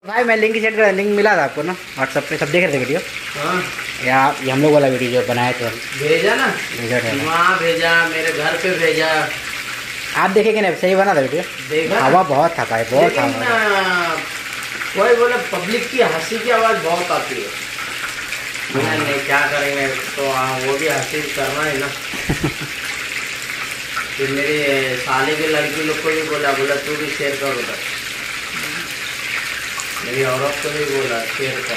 भाई मैं link send कर, लिंक मिला था आपको ना व्हाट्सएप पे, सब देख रहे थे वीडियो। हाँ यार ये हम लोग वाला वीडियो जो बनाए थे, भेजा ना, भेजा था वहाँ भेजा, मेरे घर पे भेजा। आप देखे कि नहीं? सही बना था वीडियो। देखा हवा बहुत था भाई, बहुत था। वही बोले पब्लिक की हंसी की आवाज़ बहुत आती है। नहीं क्या करेंगे तो वो भी हंसी करना है ना। फिर मेरी साले के लड़की लोग को भी बोला तू भी शेयर कर उधर। मेरी औरत को भी बोला शेयर कर।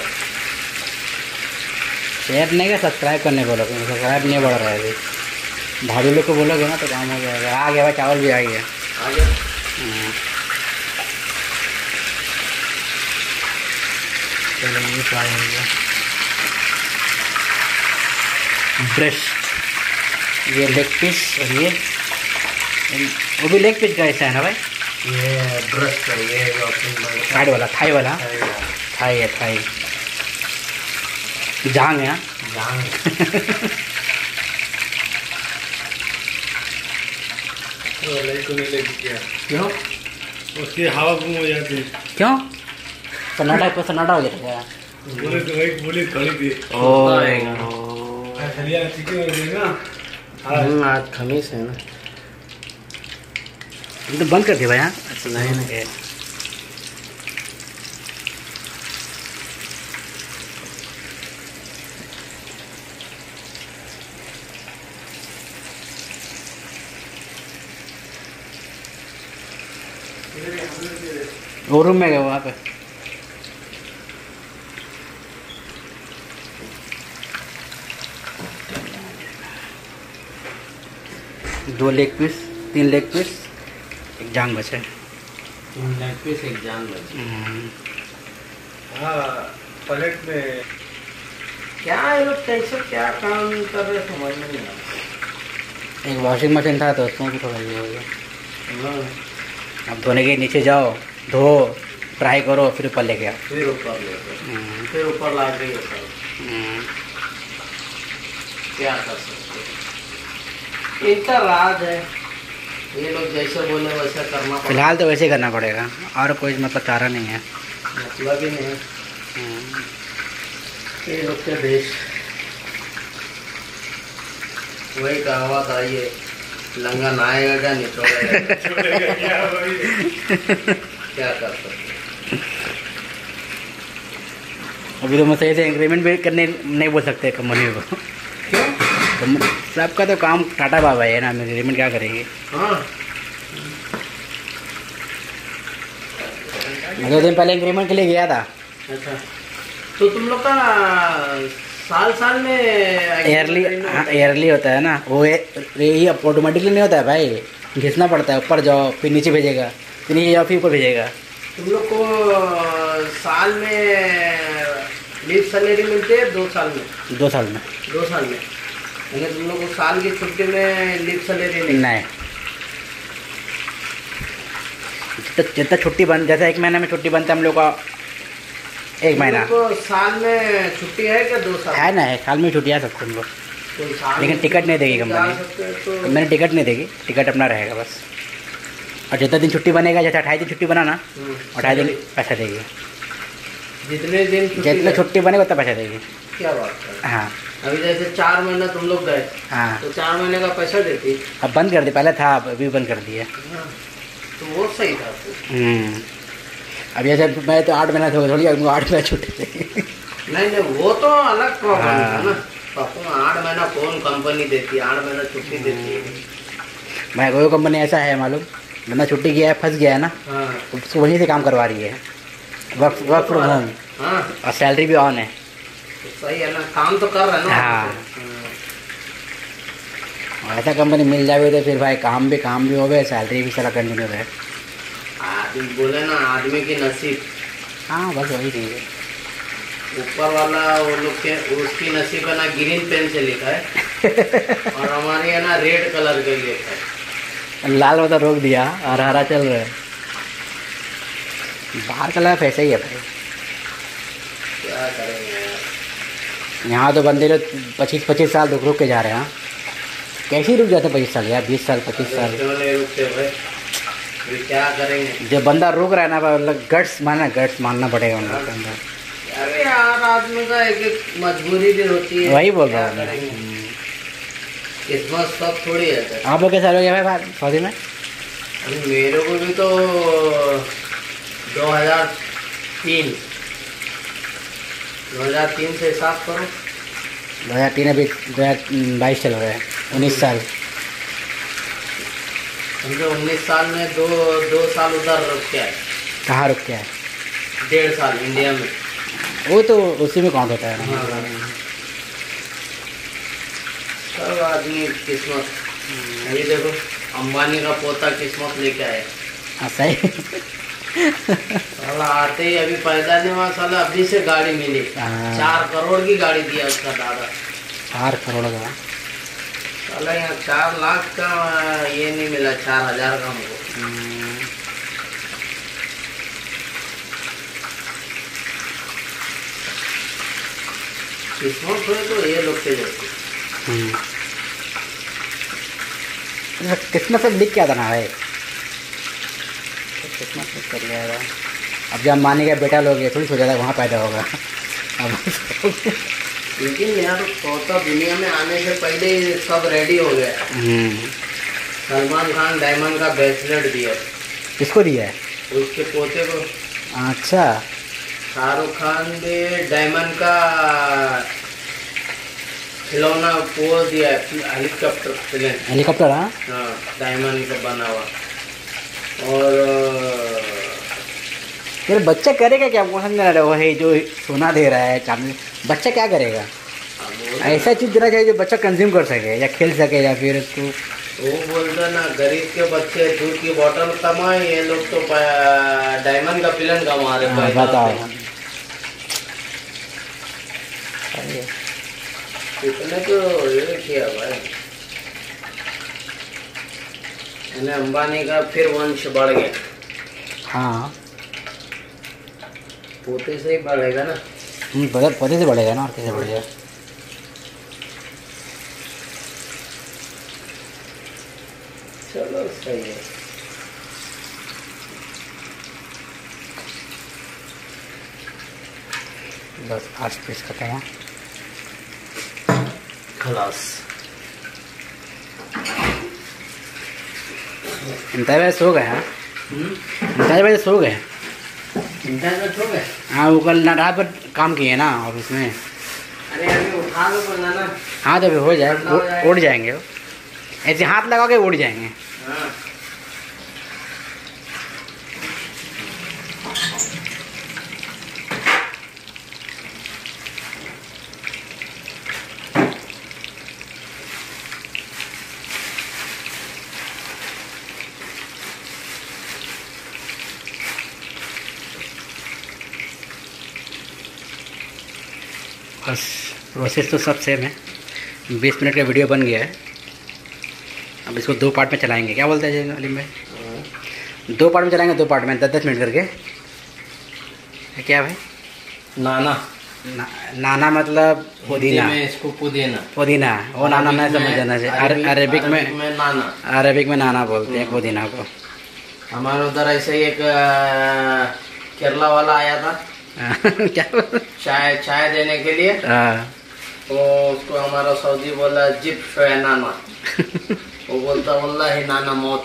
शेयर नहीं कर, सब्सक्राइब करने बोलो, सब्सक्राइब नहीं बढ़ रहा है अभी। भाभी लोग को बोलोगे ना तो काम हो जाएगा। आ गया भाई, चावल भी आ गया। चलो ये फ्राई हो गया। ब्रेस्ट, ये लेग पीस, और ये वो भी लेग पीस का ऐसा है ना भाई? ये ब्रेस्ट है, ये साइड वाला, थाई वाला, थाई है, थाई जांग है। जांग क्यों? उसकी हवा गुम हो जाती। क्यों? सन्नाटा को सन्नाटा हो जाता है। बोले तो वही बोली खड़ी थी। आज खमीस है ना, तो बंद कर दिया भाई। हाँ नहीं वो रूम में गए वहाँ पे। दो लेग पीस, 3 लेग पीस, एक जांग बचे। 3 लेग पीस, एक जान बची। हाँ प्लेट में क्या ये लोग कैसे क्या काम कर रहे समझ में नहीं आता। एक वॉशिंग मशीन था तो उसमें भी थोड़ा ये हो गया। अब धोने के नीचे जाओ, धो, ट्राई करो, फिर ऊपर लेके आओ, फिर ऊपर ले, फिर ऊपर ला के क्या कर सकते। इतना राज है, ये लोग जैसे बोले वैसे करना पड़ेगा। फिलहाल तो वैसे ही करना पड़ेगा, और कोई मतलब चारा नहीं है। मतलब ही नहीं। ये लोग के देश वही कहावत आई है, लंगा नहाएगा क्या निचोड़ेगा। क्या कर सकते। अभी तो मैं सही से इंक्रीमेंट भी करने नहीं बोल सकते कंपनी को। क्यों? सबका तो काम टाटा बाबा है ना, इंक्रीमेंट क्या करेंगे। हाँ 2 दिन पहले इंक्रीमेंट के लिए गया था। अच्छा, तो तुम लोग का साल में ईयरली, हाँ ईयरली होता है ना वो। ये ऑटोमेटिकली नहीं होता है भाई, घिसना पड़ता है। ऊपर जाओ, फिर नीचे भेजेगा, फिर नीचे जाओ, फिर ऊपर भेजेगा। तुम लोग को साल में लीव सैलरी मिलती है 2 साल में? 2 साल में। 2 साल में, अगर तुम लोग को साल की छुट्टी में लीव सैलरी नहीं? जितना छुट्टी बन, जैसे 1 महीने में छुट्टी बनता है हम लोग का, 1 महीना। तो साल में छुट्टी है क्या? 2 साल है ना, है साल में छुट्टी आ सकते हम लोग, लेकिन टिकट नहीं देगी कंपनी। तो मैंने टिकट नहीं देगी, टिकट अपना रहेगा बस। और जितना दिन छुट्टी बनेगा, जैसे 28 दिन छुट्टी बनाना, 28 दिन पैसा देगी। जितने छुट्टी बनेगा उतना पैसा देगी। क्या बात है। हाँ अभी जैसे 4 महीना तुम लोग गए, हाँ, तो 4 महीने का पैसा देती। अब बंद कर दी, पहले था अभी बंद कर दिया। तो वो सही था। अब जैसे मैं तो 8 महीना हो थोड़ी, 8 महीना छुट्टी देगी। नहीं वो तो अलग प्रॉब्लम है ना। 8 महीना कौन कंपनी देती है? 8 महीना छुट्टी देती है। मैं कोई कंपनी ऐसा है मालूम, बंदा छुट्टी गया है, फंस गया है ना, तो उसको वहीं से काम करवा रही है, वर्क फ्रॉम होम। हाँ और सैलरी भी ऑन है। तो सही है ना, काम तो कर रहा है ना। हाँ ऐसा कंपनी मिल जाए तो फिर भाई काम भी हो गए, सैलरी भी सारा कंटिन्यू रहे। आदमी बोले ना, आदमी की नसीब। हाँ बस वही चीज़ है। ऊपर वाला वो लोग के, उसकी नसीब है ना ग्रीन पेन से लिखा है, और हमारी है ना रेड कलर के लिखा है। लाल वाला रोक दिया और हरा चल रहा है। बाहर का लाइफ ऐसा ही है भाई, क्या करेंगे यार। यहाँ तो बंदे लोग 25 साल रुक के जा रहे हैं। कैसे रुक जाते 25 साल यार, 20 साल 25 साल। क्यों नहीं रुकते भाई? फिर क्या करेंगे। जो बंदा रुक रहा है ना मतलब गट्स मानना पड़ेगा उन लोग के अंदर। अरे यार आदमी का एक एक मजबूरी भी होती है। वही बोल रहा क्या हूँ मैं। करेंगे? किस्मत सब थोड़ी है। आप लोग कैसे हो गया भाई सऊदी में? अरे मेरे को भी तो 2003 से हिसाब करो। 2003 अभी 2022 चल रहा है, 19 साल। समझो 19 साल में दो साल उधर रुक के आए। कहाँ रुक के आए? 1.5 साल इंडिया में। वो तो उसी में काउंट होता है ना। सब आदमी किस्मत। अभी देखो अंबानी का पोता किस्मत लेके आया। हाँ सही। साला आते ही अभी पैदा नहीं हुआ, साला अभी से गाड़ी मिली। हाँ। 4 करोड़ की गाड़ी दिया उसका दादा। 4 करोड़ का? साला यहाँ 4 लाख का ये नहीं मिला, 4,000 का हमको। किस्मत हुए तो ये लोग के जैसे। किस्मत से लिख के आता ना भाई, किस्मत से कर लिया था। अब जब मानी का बेटा लोग ये थोड़ी सोचा था वहाँ पैदा होगा। अब लेकिन यार पोता दुनिया में आने से पहले ही सब रेडी हो गया। सलमान खान डायमंड का ब्रेसलेट दिया। किसको दिया है? उसके पोते को। अच्छा। शाहरुख खान भी डायमंड का खिलौना वो दिया है, हेलीकॉप्टर। हाँ हाँ डायमंड का बना हुआ। और यार बच्चा करेगा क्या? हमको समझ नहीं आ रहा। वो है जो सोना दे रहा है चांदी, बच्चा क्या करेगा? ऐसा चीज़ देना चाहिए जो बच्चा कंज्यूम कर सके या खेल सके या फिर उसको। वो बोलता ना गरीब के बच्चे दूध की बोतल कमाए, ये लोग तो डायमंड का पिलन कमा रहे। हाँ, बताओ। इतने तो ये किया भाई। अंबानी का फिर वंश बढ़ गया। हाँ पोते से ही बढ़ेगा ना। पौधे से बढ़ेगा ना, और कैसे बढ़ेगा? चलो सही है। बस 8 पीस खत्म है। खलास। इंतजार भाई सो गए हैं? इंतजार भाई सो गए? इंटरनेट हो गए? हाँ वो कल रात भर काम किए ना ऑफिस में। अरे अभी उठा लो बोलना ना। हाँ तो अभी हो जाए, उड़ जाएंगे वो। ऐसे हाथ लगा के उड़ जाएंगे। हाँ। बस प्रोसेस तो सब सेम है। 20 मिनट का वीडियो बन गया है। अब इसको 2 पार्ट में चलाएंगे। क्या बोलते हैं अलीम भाई? 2 पार्ट में चलाएंगे, 2 पार्ट में 10-10 मिनट करके। क्या भाई? नाना मतलब पुदीना। इसको पुदीना। पुदीना वो नाना नहीं समझ जाना चाहिए। अरेबिक में नाना। अरेबिक में नाना बोलते हैं पुदीना को। हमारे उधर ऐसे ही एक केरला वाला आया था। क्या? चाय देने के लिए। तो उसको हमारा सऊदी बोला जिप नाना। वो बोलता बोला ही नाना मौत।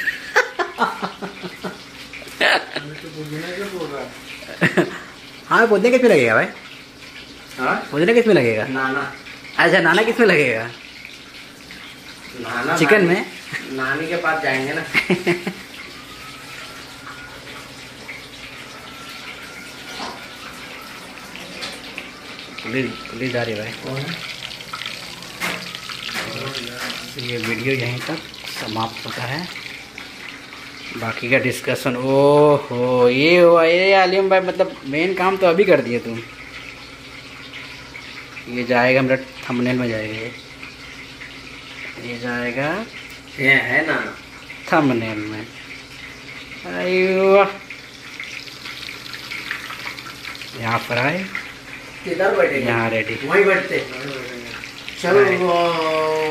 हाँ पुदीना किस में लगेगा भाई? हाँ पुदीना किस में लगेगा? नाना। अच्छा नाना किस में लगेगा? नाना चिकन में। नानी के पास जाएंगे ना। पुलिस आ रही भाई। ये वीडियो यहीं तक समाप्त होता है। बाकी का डिस्कशन। ओहो ये हुआ ये आलिम भाई, मतलब मेन काम तो अभी कर दिए तुम। ये जाएगा मेरा थंबनेल में जाएगा। ये जाएगा ये है ना थंबनेल में। अयो यहाँ फ्राई, किधर बैठे? यहाँ रेडी। वहीं बैठते। चलो